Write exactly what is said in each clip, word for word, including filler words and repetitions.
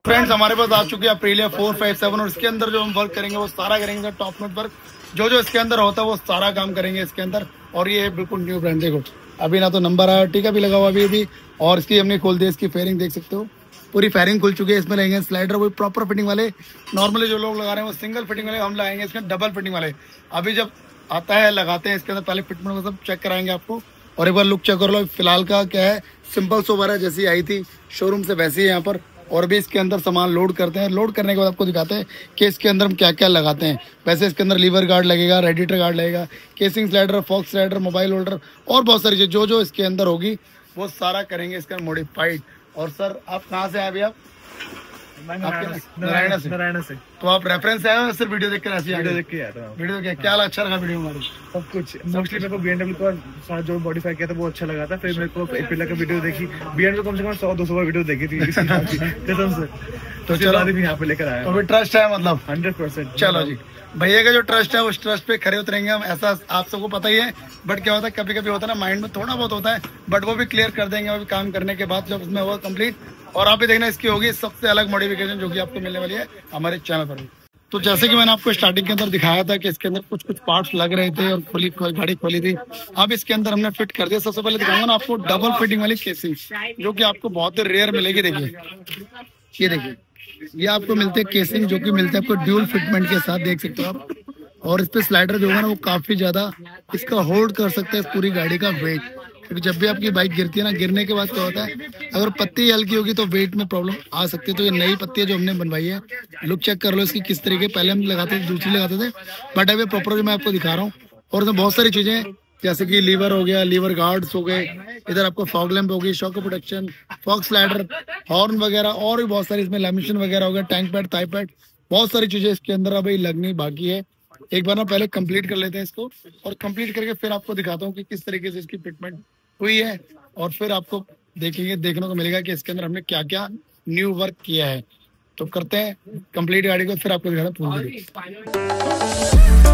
Friends हमारे पास आ चुकी है अप्रीलिया फोर फाइव सेवन और इसके अंदर जो हम वर्क करेंगे वो सारा करेंगे टॉप नोट वर्क। जो जो इसके अंदर होता है वो सारा काम करेंगे इसके अंदर। और ये बिल्कुल न्यू ब्रांड, देखो अभी ना तो नंबर आया, टीका भी लगा हुआ अभी अभी। और इसकी हमने खोल दी, इसकी फेयरिंग देख सकते हो, पूरी फायरिंग खुल चुकी है। इसमें रहेंगे स्लाइडर, वो प्रॉपर फिटिंग वाले। नॉर्मली जो लोग लगा रहे हैं वो सिंगल फिटिंग वाले, हम लगाएंगे इसमें डबल फिटिंग वाले। अभी जब आता है लगाते हैं इसके अंदर, पहले फिटमेंट सब चेक कराएंगे आपको। और एक बार लुक चेक कर लो। फिलहाल का क्या है, सिंपल सोवर है, जैसी आई थी शोरूम से वैसी है यहाँ पर। और भी इसके अंदर सामान लोड करते हैं। लोड करने के बाद आपको दिखाते हैं कि इसके अंदर हम क्या क्या लगाते हैं। वैसे इसके अंदर लीवर गार्ड लगेगा, रेडिएटर गार्ड लगेगा, casing slider, fox slider, mobile holder और बहुत सारी चीज़ जो जो इसके अंदर होगी वो सारा करेंगे इसका मॉडिफाइड। और सर आप कहाँ से आए अभी? आप नारायण से। नारायण से तो आप रेफरेंस आए हो सिर्फ वीडियो देख कर? ऐसी वीडियो देख के आया था। वीडियो क्या क्या अच्छा लगा वीडियो हमारी? सब कुछ मोस्टली मेरे को बीएमडब्ल्यू का साथ जो मॉडिफाई किया था वो अच्छा लगा था। फिर मेरे को एपिला का वीडियो देखी, बीएमडब्ल्यू कम से कम सौ दो सौ वीडियो देखी थी कसम से। तो चलो अभी यहाँ पे लेकर आया। तो ट्रस्ट है मतलब हंड्रेड परसेंट। चलो जी, भैया का जो ट्रस्ट है उस ट्रस्ट पे खड़े उतरेंगे हम, ऐसा आप सबको पता ही है। बट क्या होता है, कभी कभी होता है ना माइंड में थोड़ा बहुत होता है, बट वो भी क्लियर कर देंगे वो भी काम करने के बाद जब उसमें होगा कंप्लीट। और आप भी देखना इसकी होगी सबसे अलग मॉडिफिकेशन जो कि आपको मिलने वाली है हमारे चैनल पर भी। तो जैसे कि मैंने आपको स्टार्टिंग के अंदर दिखाया था कि इसके अंदर कुछ कुछ पार्ट्स लग रहे थे और खुली गाड़ी खोली थी। अब इसके अंदर हमने फिट कर दिया। सबसे पहले दिखाऊंगा ना आपको डबल फिटिंग वाली केसिंग, जो कि आपको बहुत ही रेयर मिलेगी। देखिए ये देखिए, ये आपको मिलते हैं केसिंग जो कि मिलते हैं आपको ड्यूल फिटमेंट के साथ, देख सकते हो आप। और इस पे स्लाइडर जो है ना वो काफी ज्यादा इसका होल्ड कर सकता है इस पूरी गाड़ी का वेट। क्योंकि जब भी आपकी बाइक गिरती है ना, गिरने के बाद क्या होता है, अगर पत्ती हल्की होगी तो वेट में प्रॉब्लम आ सकती है। तो ये नई पत्ती है जो हमने बनवाई है। लुक चेक कर लो इसकी किस तरीके, पहले हम लगाते थे दूसरी लगाते थे, बट अभी प्रॉपर मैं आपको दिखा रहा हूँ। और इसमें बहुत सारी चीजें जैसे कि लीवर हो गया, लीवर गार्ड्स हो गए, इधर आपको फॉग लैंप होगी, shock protection, fog slider, horn वगैरह और भी बहुत सारी इसमें लैमिनेशन वगैरह हो गया, टैंक पैड, थाई पैड, बहुत सारी चीजें इसके अंदर अभी लगनी बाकी है। एक बार ना पहले कंप्लीट कर लेते हैं इसको, और कंप्लीट करके फिर आपको दिखाता हूँ कि किस तरीके से इसकी फिटमेंट हुई है। और फिर आपको देखेंगे देखने को मिलेगा कि इसके अंदर हमने क्या क्या न्यू वर्क किया है। तो करते हैं कंप्लीट गाड़ी को, फिर आपको दिखाता हूँ पूरी।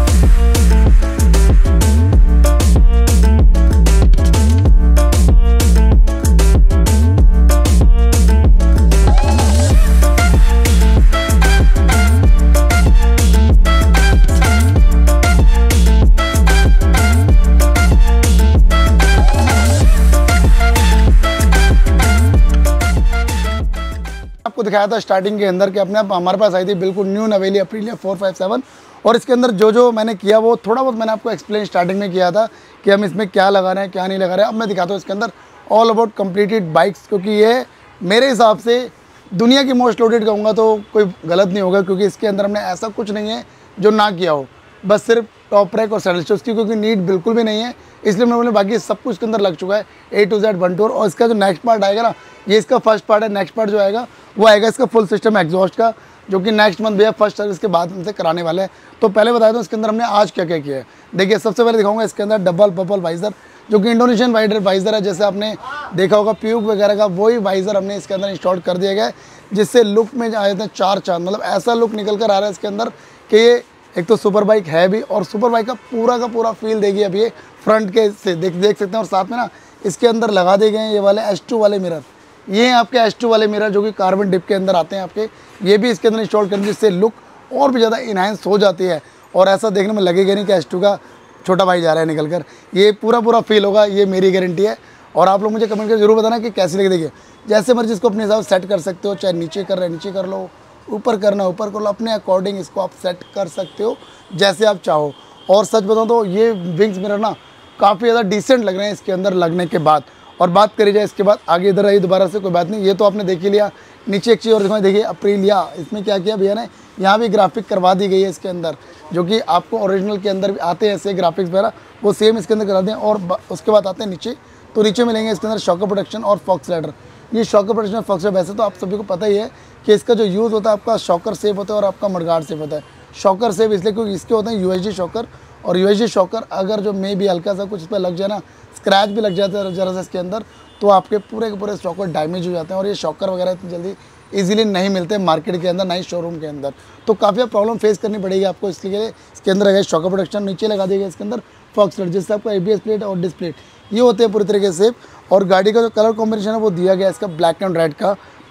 आपको दिखाया था स्टार्टिंग के अंदर कि अपने आप हमारे पास आई थी बिल्कुल न्यू नवेली अप्रीलिया फोर फाइव सेवन। और इसके अंदर जो जो मैंने किया वो थोड़ा बहुत मैंने आपको एक्सप्लेन स्टार्टिंग में किया था कि हम इसमें क्या लगा रहे हैं क्या नहीं लगा रहे हैं। अब मैं दिखाता हूँ इसके अंदर ऑल अबाउट कंप्लीटेड बाइक्स, क्योंकि ये मेरे हिसाब से दुनिया की मोस्ट लोडेड कहूँगा तो कोई गलत नहीं होगा। क्योंकि इसके अंदर हमने ऐसा कुछ नहीं है जो ना किया हो, बस सिर्फ टॉप रैक और सैडल स्टोर्स की क्योंकि नीड बिल्कुल भी नहीं है, इसलिए मैंने बोले बाकी सब कुछ के अंदर लग चुका है A to Z one tour. और इसका जो नेक्स्ट पार्ट आएगा ना, ये इसका फर्स्ट पार्ट है। नेक्स्ट पार्ट जो आएगा वो आएगा इसका फुल सिस्टम एग्जॉस्ट का, जो कि नेक्स्ट मंथ भैया फर्स्ट सर्विस के बाद हमसे कराने वाले हैं। तो पहले बता दूं इसके अंदर हमने आज क्या क्या किया है। देखिए सबसे पहले दिखाऊंगा इसके अंदर डबल बबल वाइजर, जो कि इंडोनेशियन वाइडर वाइजर है। जैसे आपने देखा होगा प्यूक वगैरह का, वही वाइजर हमने इसके अंदर इंस्टॉल कर दिया गया है, जिससे लुक में आए थे चार चांद। मतलब ऐसा लुक निकल कर आ रहा है इसके अंदर कि ये एक तो सुपर बाइक है भी, और सुपर बाइक का पूरा का पूरा फील देखिए। अब ये फ्रंट के से देख देख सकते हैं। और साथ में ना इसके अंदर लगा दिए गए हैं ये वाले एच टू वाले मिरर। ये हैं आपके एच टू वाले मिरर जो कि कार्बन डिप के अंदर आते हैं आपके, ये भी इसके अंदर इंस्टॉल करें, जिससे लुक और भी ज़्यादा इनहेंस हो जाती है। और ऐसा देखने में लगेगा नहीं कि एच टू का छोटा भाई जा रहा है निकल कर, ये पूरा पूरा फील होगा, ये मेरी गारंटी है। और आप लोग मुझे कमेंट करके जरूर बताना कि कैसी लगे। देखिए जैसे मर्जी इसको अपने हिसाब से सेट कर सकते हो, चाहे नीचे कर रहे नीचे कर लो, ऊपर करना ऊपर कर लो, अपने अकॉर्डिंग इसको आप सेट कर सकते हो जैसे आप चाहो। और सच बताऊँ तो ये विंग्स मिरर ना काफ़ी ज़्यादा डिसेंट लग रहे हैं इसके अंदर लगने के बाद। और बात करी जाए इसके बाद आगे इधर आई दोबारा से, कोई बात नहीं, ये तो आपने देख ही लिया। नीचे एक चीज़ और दिखाई, देखिए अप्रीलिया, इसमें क्या किया भैया ने, यहाँ भी ग्राफिक करवा दी गई है इसके अंदर, जो कि आपको ओरिजिनल के अंदर भी आते हैं ऐसे ग्राफिक्स वगैरह, वो सेम इसके अंदर करा दें। और उसके बाद आते हैं नीचे, तो नीचे मिलेंगे इसके अंदर शॉक प्रोटेक्शन और फॉक्स स्लाइडर। ये शॉकर प्रोटेक्शन और फॉक्स स्लाइडर वैसे तो आप सभी को पता ही है कि इसका जो यूज़ होता है आपका शॉकर सेफ होता है और आपका मडगार्ड सेफ होता है। शॉकर सेफ इसलिए क्योंकि इसके होते हैं यूएसडी शॉकर, और यूएसडी शॉकर अगर जो मे भी हल्का सा कुछ इस पर लग जाए ना, स्क्रैच भी लग जाता है जरा सा इसके अंदर, तो आपके पूरे के पूरे शॉकर डैमेज हो जाते हैं। और ये शॉकर वगैरह इतनी जल्दी इजीली नहीं मिलते मार्केट के अंदर, ना ही शोरूम के अंदर, तो काफ़ी प्रॉब्लम फेस करनी पड़ेगी आपको। इसलिए इसके अंदर है शॉकर प्रोटेक्शन, नीचे लगा दिएगा इसके अंदर फॉक्स स्लाइडर, जिससे आपको एबीएस प्लेट और डिस्क प्लेट ये होते हैं पूरी तरीके से। और गाड़ी का जो कलर कॉम्बिनेशन है वो दिया गया इसका ब्लैक एंड रेड का,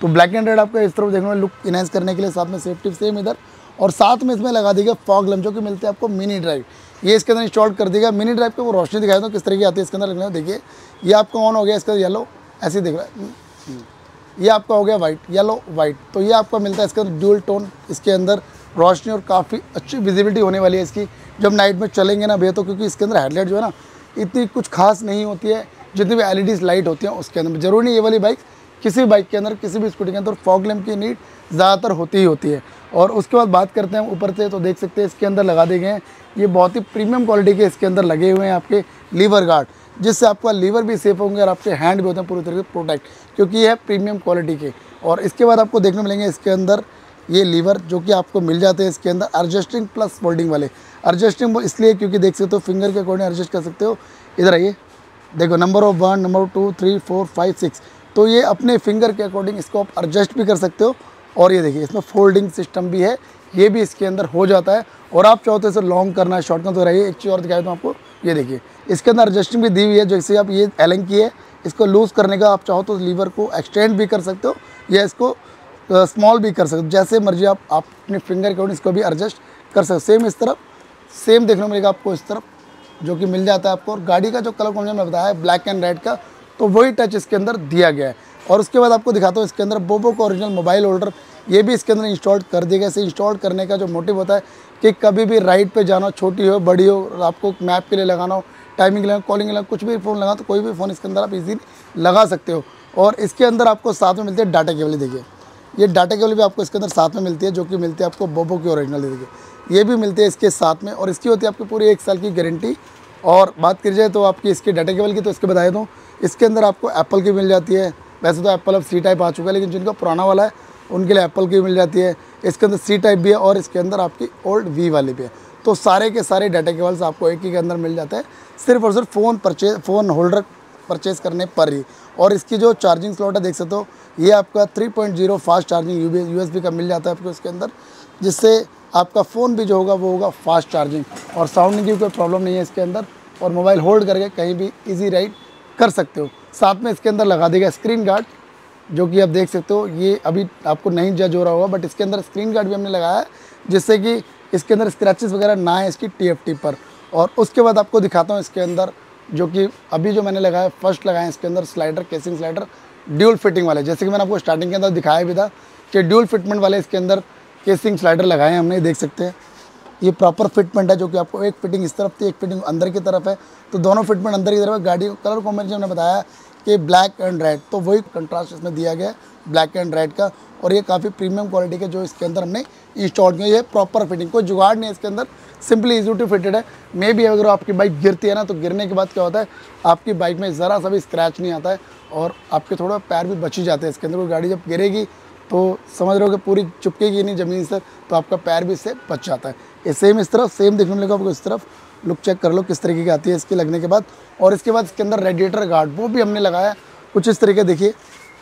तो ब्लैक एंड रेड आपको इस तरफ देखने में लुक इनहेंस करने के लिए, साथ में सेफ्टी सेम इधर, और साथ में इसमें लगा देगा फॉग लैंप जो कि मिलते हैं आपको मिनी ड्राइव, ये इसके अंदर इंस्टॉल कर देगा। मिनी ड्राइव पे वो रोशनी दिखाया था किस तरह की आती है इसके अंदर लगने में। देखिए ये आपका ऑन हो गया, इसका येलो ऐसे दिख रहा है, ये आपका हो गया वाइट, येलो वाइट। तो ये आपका मिलता है इसके अंदर ड्यूल टोन, इसके अंदर रोशनी और काफ़ी अच्छी विजिबिलिटी होने वाली है इसकी जब नाइट में चलेंगे ना भैया। तो क्योंकि इसके अंदर हेडलाइट जो है ना इतनी कुछ खास नहीं होती है, जितनी भी एल ई डीज़ लाइट होती हैं उसके अंदर। जरूरी नहीं ये वाली बाइक, किसी भी बाइक के अंदर, किसी भी स्कूटी के अंदर फॉग लैंप की नीड ज़्यादातर होती ही होती है। और उसके बाद बात करते हैं ऊपर से, तो देख सकते हैं इसके अंदर लगा दिए गए हैं, ये बहुत ही प्रीमियम क्वालिटी के इसके अंदर लगे हुए हैं आपके लीवर गार्ड, जिससे आपका लीवर भी सेफ होंगे और आपके हैंड भी होते हैं पूरी तरीके से प्रोटेक्ट, क्योंकि ये है प्रीमियम क्वालिटी के। और इसके बाद आपको देखने मिलेंगे इसके अंदर ये लीवर जो कि आपको मिल जाते हैं इसके अंदर एडजस्टिंग प्लस फोल्डिंग वाले। एडजस्टिंग इसलिए क्योंकि देख सकते हो फिंगर के अकॉर्डिंग एडजस्ट कर सकते हो। इधर आइए, देखो number of one, number two, three, four, five, six, तो ये अपने फिंगर के अकॉर्डिंग इसको आप एडजस्ट भी कर सकते हो। और ये देखिए इसमें फोल्डिंग सिस्टम भी है, ये भी इसके अंदर हो जाता है। और आप चाहो तो इसे लॉन्ग करना है, शॉर्ट करना, तो रहिए एक चीज़ और दिखाई दूँ आपको, ये देखिए इसके अंदर एडजस्टिंग भी दी हुई है। जैसे आप ये एलन की है, इसको लूज़ करने का आप चाहो तो लीवर को एक्सटेंड भी कर सकते हो या इसको स्मॉल भी कर सकते हो, जैसे मर्जी आप, आप अपने फिंगर के अकॉर्डिंग इसको भी एडजस्ट कर सकते हो। सेम इस तरफ सेम देखने को मिलेगा आपको इस तरफ, जो कि मिल जाता है आपको। और गाड़ी का जो कलर कॉम्बिनेशन मैं बताया है ब्लैक एंड रेड का, तो वही टच इसके अंदर दिया गया है। और उसके बाद आपको दिखाता हूँ इसके अंदर बोबो का ओरिजिनल मोबाइल होल्डर, ये भी इसके अंदर इंस्टॉल कर दिया गया। इसे इंस्टॉल करने का जो मोटिव होता है कि कभी भी राइड पे जाना हो, छोटी हो बड़ी हो, आपको मैप के लिए लगाना हो, टाइमिंग लगाना, कॉलिंग लगाना, कुछ भी फ़ोन लगाना, तो कोई भी फ़ोन इसके अंदर आप इजीली लगा सकते हो। और इसके अंदर आपको साथ में मिलती है डाटा केबल। देखिए ये डाटा केबल भी आपको इसके अंदर साथ में मिलती है, जो कि मिलती है आपको बोबो की ओरिजिनल। देखिए ये भी मिलती है इसके साथ में, और इसकी होती है आपकी पूरी एक साल की गारंटी। और बात की जाए तो आपकी इसकी डाटा केबल की, तो इसके बताया दूँ इसके अंदर आपको एप्पल की मिल जाती है। वैसे तो एप्पल अब सी टाइप आ चुका है, लेकिन जिनका पुराना वाला है उनके लिए एप्पल की मिल जाती है। इसके अंदर सी टाइप भी है और इसके अंदर आपकी ओल्ड वी वाली भी है। तो सारे के सारे डाटा केबल्स आपको एक ही के अंदर मिल जाते हैं, सिर्फ और सिर्फ phone purchase phone holder purchase करने पर ही। और इसकी जो चार्जिंग स्लॉट है देख सकते हो, ये आपका three point zero fast charging U S B का मिल जाता है आपको इसके अंदर, जिससे आपका फ़ोन भी जो होगा वो होगा फास्ट चार्जिंग। और साउंडिंग की कोई प्रॉब्लम नहीं है इसके अंदर, और मोबाइल होल्ड करके कहीं भी ईजी राइड कर सकते हो। साथ में इसके अंदर लगा देगा स्क्रीन गार्ड, जो कि आप देख सकते हो, ये अभी आपको नहीं जज हो रहा होगा, बट इसके अंदर स्क्रीन गार्ड भी हमने लगाया है, जिससे कि इसके अंदर स्क्रैचेस वगैरह ना है इसकी टी एफ टी पर। और उसके बाद आपको दिखाता हूँ इसके अंदर, जो कि अभी जो मैंने लगाया फर्स्ट लगाया इसके अंदर slider, casing slider dual fitting वाले, जैसे कि मैंने आपको स्टार्टिंग के अंदर दिखाया भी था कि ड्यूल फिटमेंट वाले इसके अंदर केसिंग स्लाइडर लगाए हैं हमने। देख सकते हैं ये प्रॉपर फिटमेंट है, जो कि आपको एक फिटिंग इस तरफ थी, एक फिटिंग अंदर की तरफ है, तो दोनों फिटमेंट अंदर की तरफ है। गाड़ी कलर कॉम्बिनेशन हमने बताया कि ब्लैक एंड रेड, तो वही कंट्रास्ट इसमें दिया गया है ब्लैक एंड रेड का। और ये काफ़ी प्रीमियम क्वालिटी के जो इसके अंदर हमने इंस्टॉल किया, ये प्रॉपर फिटिंग, कोई जुगाड़ नहीं है इसके अंदर, सिंपली इजी टू फिटेड है। मे भी अगर आपकी बाइक गिरती है ना, तो गिरने के बाद क्या होता है, आपकी बाइक में ज़रा सा भी स्क्रैच नहीं आता है और आपके थोड़ा पैर भी बच ही जाते हैं इसके अंदर। कोई गाड़ी जब गिरेगी तो समझ रहे हो कि पूरी चुपकेगी नहीं ज़मीन से, तो आपका पैर भी इससे बच जाता है। ये सेम इस तरफ सेम देखने मिलेगा आपको इस तरफ, लुक चेक कर लो किस तरीके की आती है इसकी लगने के बाद। और इसके बाद इसके अंदर रेडिएटर गार्ड वो भी हमने लगाया कुछ इस तरीके, देखिए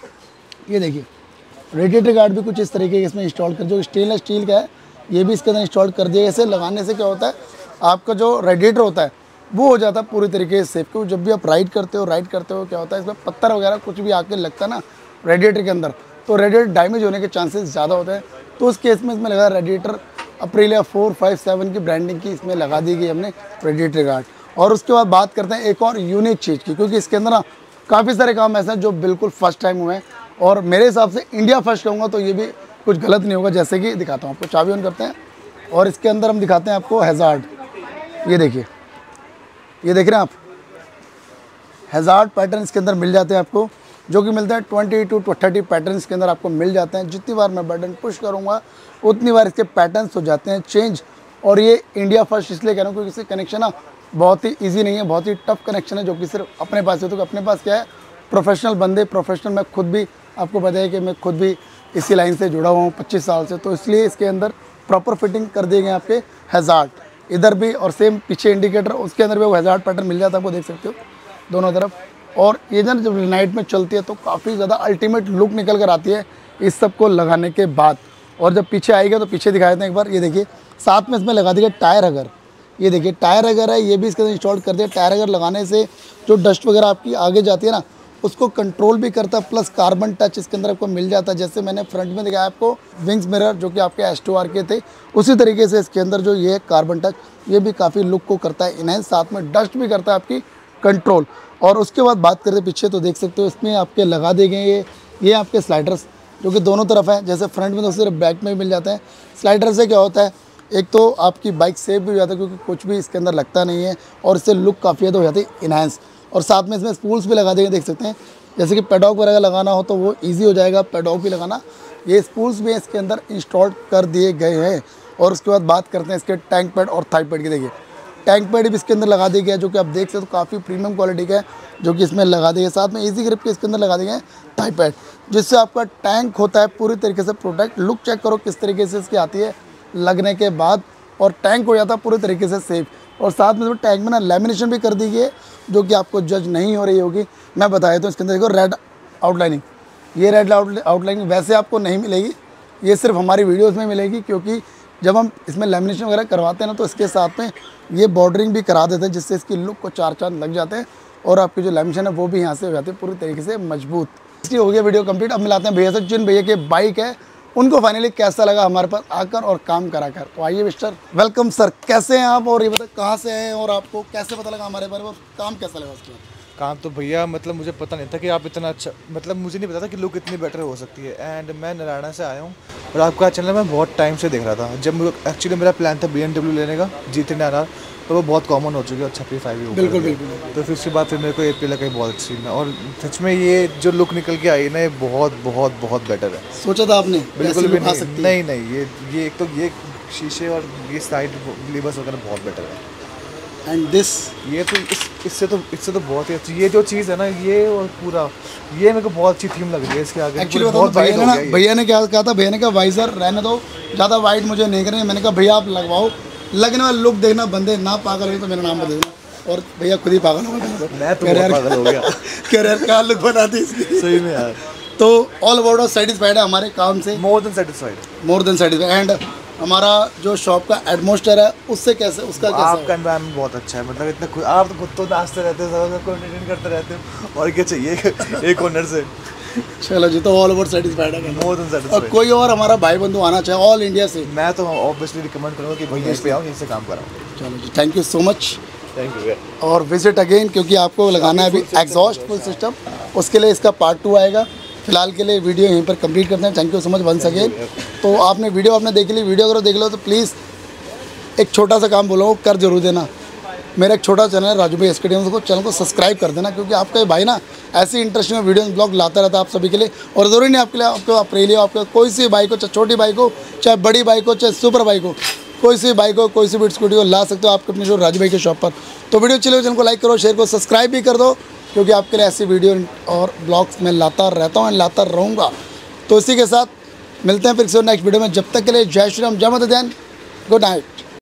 ये देखिए रेडिएटर गार्ड भी कुछ इस तरीके के इसमें इंस्टॉल कर, जो स्टेनलेस स्टील का है, ये भी इसके अंदर इंस्टॉल कर दिया। ऐसे लगाने से क्या होता है, आपका जो रेडिएटर होता है वो हो जाता है पूरी तरीके से सेफ। क्योंकि जब भी आप राइड करते हो राइड करते हो क्या होता है, इसमें पत्थर वगैरह कुछ भी आके लगता है ना रेडिएटर के अंदर, तो रेडिएटर डैमेज होने के चांसेस ज़्यादा होते हैं। तो उस केस में इसमें लगा radiator Aprilia four five seven की ब्रांडिंग की इसमें लगा दी गई हमने रेडिएटर गार्ड। और उसके बाद बात करते हैं एक और यूनिक चीज़ की, क्योंकि इसके अंदर ना काफ़ी सारे काम ऐसे हैं जो बिल्कुल फर्स्ट टाइम हुए हैं, और मेरे हिसाब से इंडिया फर्स्ट कहूँगा तो ये भी कुछ गलत नहीं होगा। जैसे कि दिखाता हूँ आपको, चाबी ऑन करते हैं और इसके अंदर हम दिखाते हैं आपको हैज़ार्ड। ये देखिए, ये देख रहे हैं आप, हैज़ार्ड पैटर्न इसके अंदर मिल जाते हैं आपको, जो कि मिलते हैं ट्वेंटी टू थर्टी पैटर्न इसके अंदर आपको मिल जाते हैं। जितनी बार मैं बटन पुश करूँगा उतनी बार इसके पैटर्न्स हो जाते हैं चेंज। और ये इंडिया फर्स्ट इसलिए कह रहा हूँ क्योंकि इससे कनेक्शन ना बहुत ही ईजी नहीं है, बहुत ही टफ कनेक्शन है, जो कि सिर्फ अपने पास है। तो अपने पास क्या है, प्रोफेशनल बंदे, प्रोफेशनल, मैं खुद भी आपको पता है कि मैं खुद भी इसी लाइन से जुड़ा हुआ हूँ पच्चीस साल से, तो इसलिए इसके अंदर प्रॉपर फिटिंग कर दिए गए आपके हैज़ार्ड इधर भी, और सेम पीछे इंडिकेटर उसके अंदर भी वो हैज़ार्ड पैटर्न मिल जाता है आपको, देख सकते हो दोनों तरफ। और ये जब जब नाइट में चलती है तो काफ़ी ज़्यादा अल्टीमेट लुक निकल कर आती है इस सब को लगाने के बाद। और जब पीछे आएगा तो पीछे दिखा देते हैं एक बार, ये देखिए साथ में इसमें लगा दिया टायर अगर, ये देखिए टायर अगर है, ये भी इसके अंदर इंस्टॉल कर दिया। टायर अगर लगाने से जो डस्ट वगैरह आपकी आगे जाती है ना, उसको कंट्रोल भी करता है, प्लस कार्बन टच इसके अंदर आपको मिल जाता है। जैसे मैंने फ्रंट में दिखाया आपको विंग्स मिरर जो कि आपके एस टू आर के थे, उसी तरीके से इसके अंदर जो ये कार्बन टच ये भी काफ़ी लुक को करता है इनहेंस, साथ में डस्ट भी करता है आपकी कंट्रोल। और उसके बाद बात करते पीछे तो देख सकते हो इसमें आपके लगा दिए गए ये ये आपके स्लाइडर्स जो कि दोनों तरफ है। जैसे फ्रंट में तो सिर्फ बैक में भी मिल जाते हैं। स्लाइडर से क्या होता है, एक तो आपकी बाइक सेफ भी हो जाता है क्योंकि कुछ भी इसके अंदर लगता नहीं है और इससे लुक काफ़ी ज़्यादा हो जाती है इनहेंस। और साथ में इसमें स्पूल्स भी लगा देंगे, देख सकते हैं। जैसे कि पेडॉक वगैरह लगाना हो तो वो इजी हो जाएगा, पेडॉक भी लगाना। ये स्पूल्स भी इसके अंदर इंस्टॉल कर दिए गए हैं। और उसके बाद बात करते हैं इसके टैंक पैड और थाई पैड की। देखिए टैंक पैड भी इसके अंदर लगा दिया गया है जो कि आप देख सकते हो काफ़ी प्रीमियम क्वालिटी का है जो कि इसमें लगा दिए। साथ में इजी ग्रिप के इसके अंदर लगा दिए हैं थाई पैड, जिससे आपका टैंक होता है पूरी तरीके से प्रोटेक्ट। लुक चेक करो किस तरीके से इसकी आती है लगने के बाद, और टैंक हो जाता है पूरी तरीके से सेफ। और साथ में टैंक में ना लेमिनेशन भी कर दी गई है जो कि आपको जज नहीं हो रही होगी, मैं बताया तो इसके अंदर देखो रेड आउटलाइनिंग, ये रेड आउटलाइनिंग वैसे आपको नहीं मिलेगी, ये सिर्फ हमारी वीडियोस में मिलेगी क्योंकि जब हम इसमें लेमिनेशन वगैरह करवाते हैं ना तो इसके साथ में ये बॉर्डरिंग भी करा देते हैं जिससे इसकी लुक को चार चांद लग जाते हैं और आपकी जो लेमिनेशन है वो भी यहाँ से हो जाती है पूरी तरीके से मजबूत। इसलिए हो गया वीडियो कंप्लीट। अब मिलाते हैं भैया से, जिन भैया के बाइक है उनको फाइनली कैसा लगा हमारे पास आकर और काम करा कर। तो आइए मिस्टर, वेलकम सर, कैसे हैं आप और ये बताए कहाँ से हैं और आपको कैसे पता लगा हमारे बारे में, काम कैसा लगा उसके बाद? काम तो भैया मतलब मुझे पता नहीं था कि आप इतना अच्छा, मतलब मुझे नहीं पता था कि लुक इतनी बेटर हो सकती है। एंड मैं नारायणा से आया हूँ और आपका चैनल मैं बहुत टाइम से देख रहा था। जब एक्चुअली मेरा प्लान था बी एम डब्ल्यू लेने का, जी थ्री नाइन आर, तो वो बहुत कॉमन हो चुकी है, अच्छा पी फाइव ही हो बिल्कुल बिल्कुल। तो फिर उसके बाद फिर मेरे को ए पी लगा बहुत अच्छी ना, और सच में ये जो लुक निकल के आई ना ये बहुत बहुत बहुत बेटर है। सोचा था आपने बिल्कुल भी नहीं, नहीं नहीं ये ये एक तो ये शीशे और ये साइड लिबर्स वगैरह बहुत बेटर है। एंड दिस ये तो इस इससे तो इससे तो बहुत ही अच्छी ये जो चीज़ है ना, ये और पूरा ये मेरे को बहुत अच्छी थीम लग रही है इसके आगे। एक्चुअली बहुत भैया ने ना भैया ने क्या कहा था, भैया ने कहा वाइजर रहने दो, ज़्यादा वाइड मुझे नहीं करनी। मैंने कहा भैया आप लगवाओ, लगने वाला लुक देखना, बंदे ना पागल हो तो मेरा नाम बदल देना। और भैया खुद ही पागल हो गया, मैं तो बहुत पागल हो गया कैरियर का लुक बना दी इसकी सही में यार। तो ऑल अबाउट सेटिस्फाइड है हमारे काम से, more than satisfied, more than satisfied. And हमारा जो शॉप का एटमॉस्फेयर है उससे कैसे, उसका कैसा आपका एनवायरनमेंट बहुत अच्छा है। मतलब इतना खुद आप तो खुद तो नाचते रहते हो, सबको एंटरटेन करते रहते हो, और क्या चाहिए एक ओनर से। चलो जी, तो ऑल ओवर सेटिस्फाइड है, मोर देन और सेटिस्फाइड। कोई और हमारा भाई बंधु आना चाहे ऑल इंडिया से, मैं तो ऑब्वियसली रिकमेंड करूँगा कि भैया इस पे आओ, इससे काम कराओ। चलो जी, thank you so much, thank you. और विजिट अगेन, क्योंकि आपको लगाना है अभी एग्जॉस्ट फुल सिस्टम, उसके लिए इसका पार्ट टू आएगा। फिलहाल के लिए वीडियो यहीं पर कंप्लीट करते हैं। Thank you so much once again. तो आपने वीडियो आपने देख ली, वीडियो अगर देख लो तो प्लीज़ एक छोटा सा काम बोलो, कर जरूर देना। मेरा एक छोटा चैनल है राजू भाई एसके डी एम, उसको चैनल को सब्सक्राइब कर देना क्योंकि आपका ये भाई ना ऐसी इंटरेस्टिंग वीडियो ब्लॉग लाता रहता है आप सभी के लिए। और ज़रूरी नहीं आपके लिए, आपको अप्रेलिया, आपको कोई सी बाइक हो, चाहे छोटी बाइक हो, चाहे बड़ी बाइक हो, चाहे सुपर बाइक हो, कोई सी बाइक हो, कोई सी भी स्कूटी हो, ला सकते हो आप अपने जो राजू भाई के शॉप पर। तो वीडियो चले चैनल को लाइक करो, शेयर करो, सब्सक्राइब भी कर दो क्योंकि आपके लिए ऐसी वीडियो और ब्लॉग्स में लाता रहता हूँ, लाता रहूँगा। तो इसी के साथ मिलते हैं फिर से नेक्स्ट वीडियो में। जब तक के लिए जय श्री राम, जय माता दी, गुड नाइट।